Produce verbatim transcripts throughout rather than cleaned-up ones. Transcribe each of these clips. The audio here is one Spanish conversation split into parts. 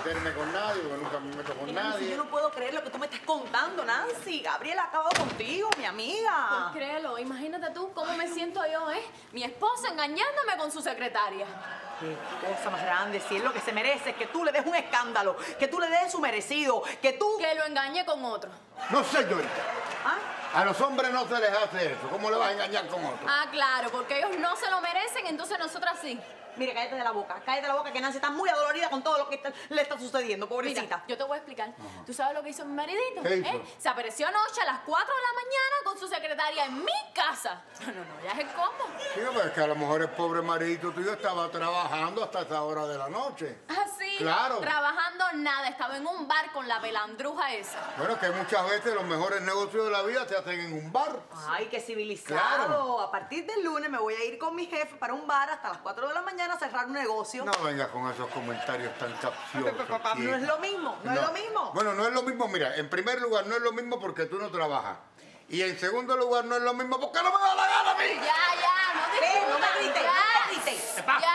meterme con nadie, porque nunca me meto con Mira, Nancy, nadie. yo no puedo creer lo que tú me estás contando, Nancy. Gabriela ha acabado contigo, mi amiga. Pues créelo, imagínate tú cómo me siento yo, ¿eh? Mi esposa engañándome con su secretaria. Qué cosa más grande, si es lo que se merece, que tú le des un escándalo, que tú le des su merecido, que tú... Que lo engañe con otro. No, señorita. ¿Ah? A los hombres no se les hace eso. ¿Cómo le vas a engañar con otro? Ah, claro, porque ellos no se lo merecen, entonces nosotras sí. Mire, cállate de la boca, cállate de la boca, que Nancy está muy adolorida con todo lo que está- le está sucediendo, pobrecita. Mira, yo te voy a explicar. ¿Tú sabes lo que hizo mi maridito? ¿Qué hizo? ¿Eh? Se apareció anoche a las cuatro de la mañana con su secretaria en mi casa. No, no, no, ya es el combo. Sí, pero es que a lo mejor el pobre maridito tuyo estaba trabajando hasta esa hora de la noche. Ah, sí. Claro. Trabajando nada, estaba en un bar con la pelandruja esa. Bueno, que muchas veces los mejores negocios de la vida se hacen en un bar. Ay, qué civilizado. Claro. A partir del lunes me voy a ir con mi jefe para un bar hasta las cuatro de la mañana a cerrar un negocio. No vengas con esos comentarios tan capciosos. Pero, papá, no chica. es lo mismo, no, es lo mismo. Bueno, no es lo mismo, mira, en primer lugar no es lo mismo porque tú no trabajas. Y en segundo lugar no es lo mismo porque no me da la gana a mí. Ya, ya, no Eh, discutan. no me grites, ya. no me grites.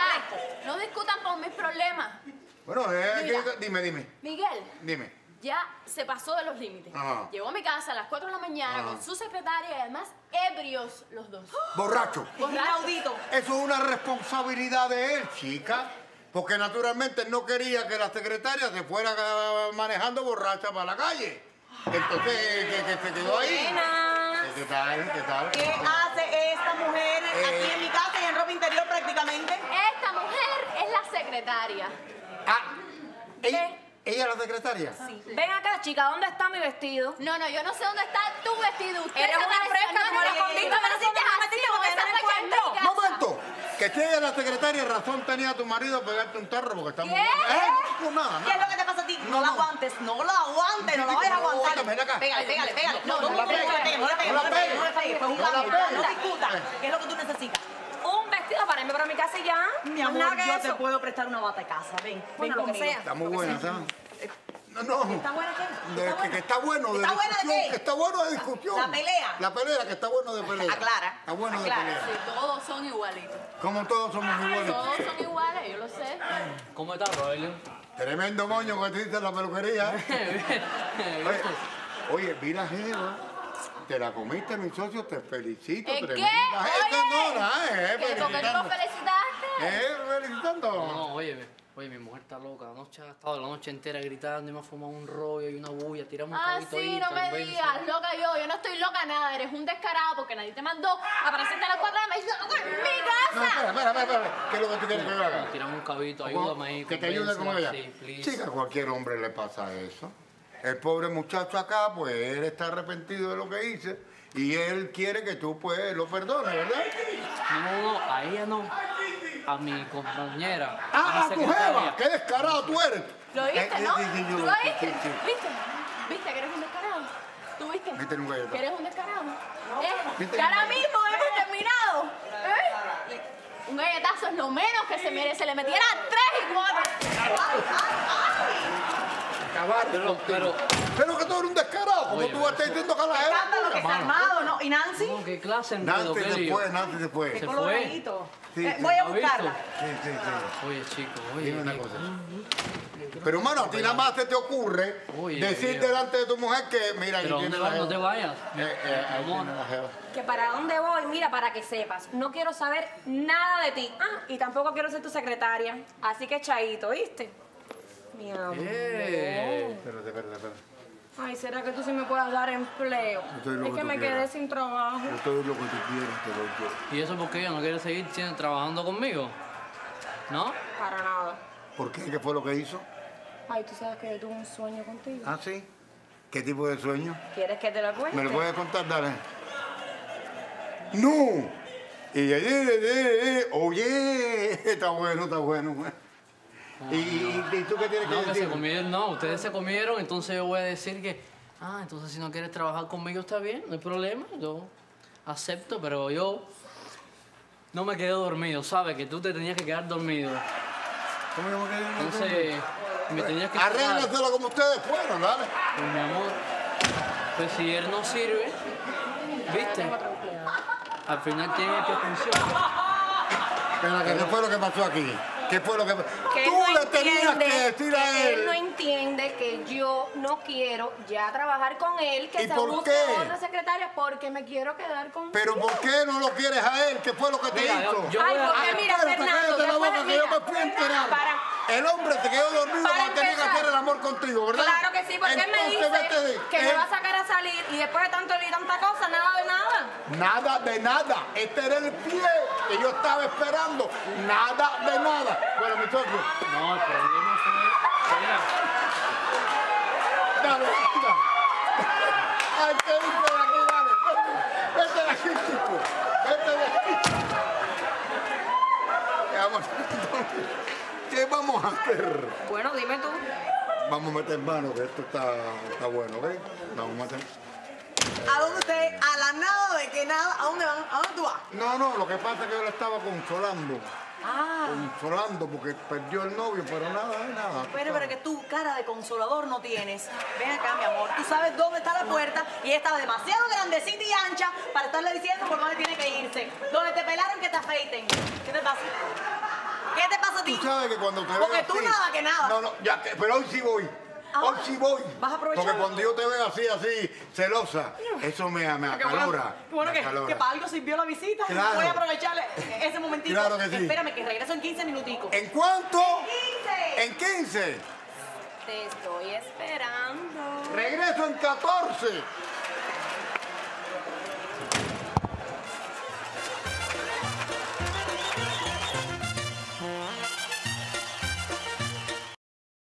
Ya, no discutan por mis problemas. Bueno, eh, Mira. que- dime, dime, Miguel, dime. ya se pasó de los límites. Ajá. Llegó a mi casa a las cuatro de la mañana Ajá. con su secretaria y además ebrios los dos. Borracho. Es inaudito. Eso es una responsabilidad de él, chica. Porque naturalmente no quería que la secretaria se fuera ah, manejando borracha para la calle. Entonces, que, que se quedó ahí. Buenas. ¿Qué tal? ¿Qué tal? ¿Qué hace esta mujer Eh. aquí en mi casa y en ropa interior prácticamente? Esta mujer es la secretaria. Ah, ¿ella, ¿ella es la secretaria? Sí. Ven acá, chica, ¿dónde está mi vestido? No, no, yo no sé dónde está tu vestido. Usted Eres se una apareció- fresca, no, tú no, me lo no, escondiste, no, me lo no, no, escondiste, no, metiste no, porque esa no lo fue en mi encuentro. casa. ¡Momento! Que si ella es la secretaria, razón tenía tu marido pegarte un tarro porque está muy... ¿Qué? ¿Eh? No, nada, ¿Qué es lo nada. que te pasa a ti? No, No, la no. aguantes, no la aguantes, no la vayas a No, aguantar. ven acá. Pégale, pégale, pégale. No, no, no la no le pegues. pegues, no le pegues, No no la le pegues, pegues. no le pegues. Fue un No la lamento, pegues. no discutas. ¿Qué es lo que tú necesitas? Un vestido para irme para mi casa y ya. Mi Más amor, nada que yo eso. te puedo prestar una bata de casa. Ven, ven Bueno, lo que conmigo. sea. Está muy buena, ¿sabes? No, no. ¿Está buena qué? De- ¿Está que, que está bueno de ¿Está buena de discusión, qué? que está bueno de discusión. La pelea. La pelea, que está bueno de pelea. Aclara. Está bueno Aclara. de pelea. Sí, todos son igualitos. Como todos somos iguales. Todos son iguales, yo lo sé. ¿Cómo estás, Rogelio? Tremendo moño que te hiciste en la peluquería. Oye, oye, vi la jeva. Te la comiste, mi socio, te felicito. ¿En qué? Tremenda gente, no, nada, eh, ¿Que ¿Por qué no felicitando. lo felicitaste? Eh, felicitando. No, no, oye, oye, mi mujer está loca. Anoche ha estado la noche entera gritando y me ha fumado un rollo y una bulla. Tiramos un Ah, cabito sí, ahí, no tal me vez, digas, loca yo, yo no estoy loca nada, eres un descarado porque nadie te mandó a aparecerte a las cuatro de la mañana en mi No, casa. espera, espera, espera, espera. ¿Qué es lo que tú quieres que yo haga? Tiramos un cabito, ayúdame ahí. Que te ayude con ella. Sí, please. Chica, a cualquier hombre le pasa eso. El pobre muchacho acá, pues él está arrepentido de lo que hice y él quiere que tú, pues, lo perdones, ¿verdad? No, no, a ella no. A mi compañera. ¡Ah, a a mi tu secretaria. jeva! ¡Qué descarado tú eres! ¿Lo viste, Eh, no? sí, sí, yo ¿Tú lo- lo sí, viste? sí, sí. ¿Viste? ¿Viste que eres un descarado? ¿Tú viste? Viste un galleta. Que eres un descarado. ¿Eh? Viste Que un ahora galleta. mismo hemos terminado. ¿Eh? Un galletazo es lo menos que se merece. Le metiera tres y cuatro. Acabar Pero, contigo. pero, Pero que tú eres un descarado, como Oye, tú estás diciendo que a la jeva. Escándalo que se ha armado, ¿no? ¿Y Nancy? no, ¿qué clase de Nancy enredo, se Kelly? fue, Nancy se fue. Qué Sí, fue. coloradito. Sí, Eh, sí. voy a ¿Lo has buscarla. sí, sí. Oye, chico, oye. Dime una ¿qué- cosa. Pero, hermano, a ti nada más se te ocurre Oye, decir viejo. delante de tu mujer que, mira, Pero aquí ¿dónde tiene vas? la No te jeva. vayas. Eh, eh, ahí Amor. tiene la jeva. Que para dónde voy, mira, para que sepas. No quiero saber nada de ti. Ah, y tampoco quiero ser tu secretaria. Así que chaito, ¿viste? Mi amor. Eh. Espérate, espérate, espérate. Ay, ¿será que tú sí me puedas dar empleo? Estoy lo Es que que tú me quieras. quedé sin trabajo. Yo te doy lo que tú quieras, te doy yo. ¿Y eso porque ella no quiere seguir siendo- trabajando conmigo? ¿No? Para nada. ¿Por qué? ¿Qué fue lo que hizo? Ay, tú sabes que yo tuve un sueño contigo. Ah, sí. ¿Qué tipo de sueño? ¿Quieres que te lo cuente? ¿Me lo puedes contar, dale? ¡No! Y ella, eh, eh, eh, oye, está bueno, está bueno. güey. ¿Y, y, y tú qué tienes que No, que decir? se comieron, no, ustedes se comieron, entonces yo voy a decir que, ah, entonces si no quieres trabajar conmigo está bien, no hay problema, yo acepto, pero yo no me quedé dormido, ¿sabes? Que tú te tenías que quedar dormido. ¿Cómo yo me quedé? Entonces, me tenías que Arréglaselo como ustedes fueron, dale. Pues mi amor, pues si él no sirve, ¿viste? Al final tiene que funcionar. Espera, ¿qué fue lo que pasó aquí? ¿Qué fue lo que...? Que Tú él no le tenías entiende, que decir a que él. él no entiende que yo no quiero ya trabajar con él, que ¿Y se por busque qué? otra secretaria porque me quiero quedar con Pero ¿por qué no lo quieres a él? ¿Qué fue lo que te Mira, hizo? yo- Ay, voy a- porque Ay, mira, espérate, Fernando, cállate la después boca, de- que yo mira, me fui a enterar. para- El hombre se quedó dormido Para cuando tenía que empezar. hacer el amor contigo, ¿verdad? Claro que sí, porque él me Entonces, dice vete de- que me él- va a sacar a salir y después de tanto y tanta cosa, nada de nada. Nada de nada. Este era el pie que yo estaba esperando. Nada de nada. Bueno, mi socio, No, el problema fue... Mira, dale, dale. Ay, te dice de aquí, dale. Vete de aquí, chico. Vete de aquí. Ya, vamos. ¿Qué vamos a hacer? Bueno, dime tú. Vamos a meter mano, que esto está, está bueno, ¿ok? Vamos a meter. ¿A dónde usted? A la nada de que nada. ¿A dónde van? ¿A dónde tú vas? No, no, lo que pasa es que yo le estaba consolando. Ah. Consolando porque perdió el novio, pero nada, eh, nada. Pero, pero que tú cara de consolador no tienes. Ven acá, mi amor. Tú sabes dónde está la puerta y ella estaba demasiado grandecita y ancha para estarle diciendo por dónde tiene que irse. Donde te pelaron que te afeiten. ¿Qué te pasa? ¿Qué te pasa a ti? Tú sabes que cuando te veo Porque tú así- nada que nada. No, no, ya, que- pero hoy sí voy. Ah, Hoy sí voy. ¿vas a aprovechar? Porque cuando yo te veo así, así, celosa, eso me, me Qué bueno, acalora. qué bueno me que, acalora. que para algo sirvió la visita. Claro. Voy a aprovechar ese momentito. Claro que sí. Espérame, que regreso en quince minuticos. ¿En cuánto? quince. En quince. Te estoy esperando. Regreso en catorce.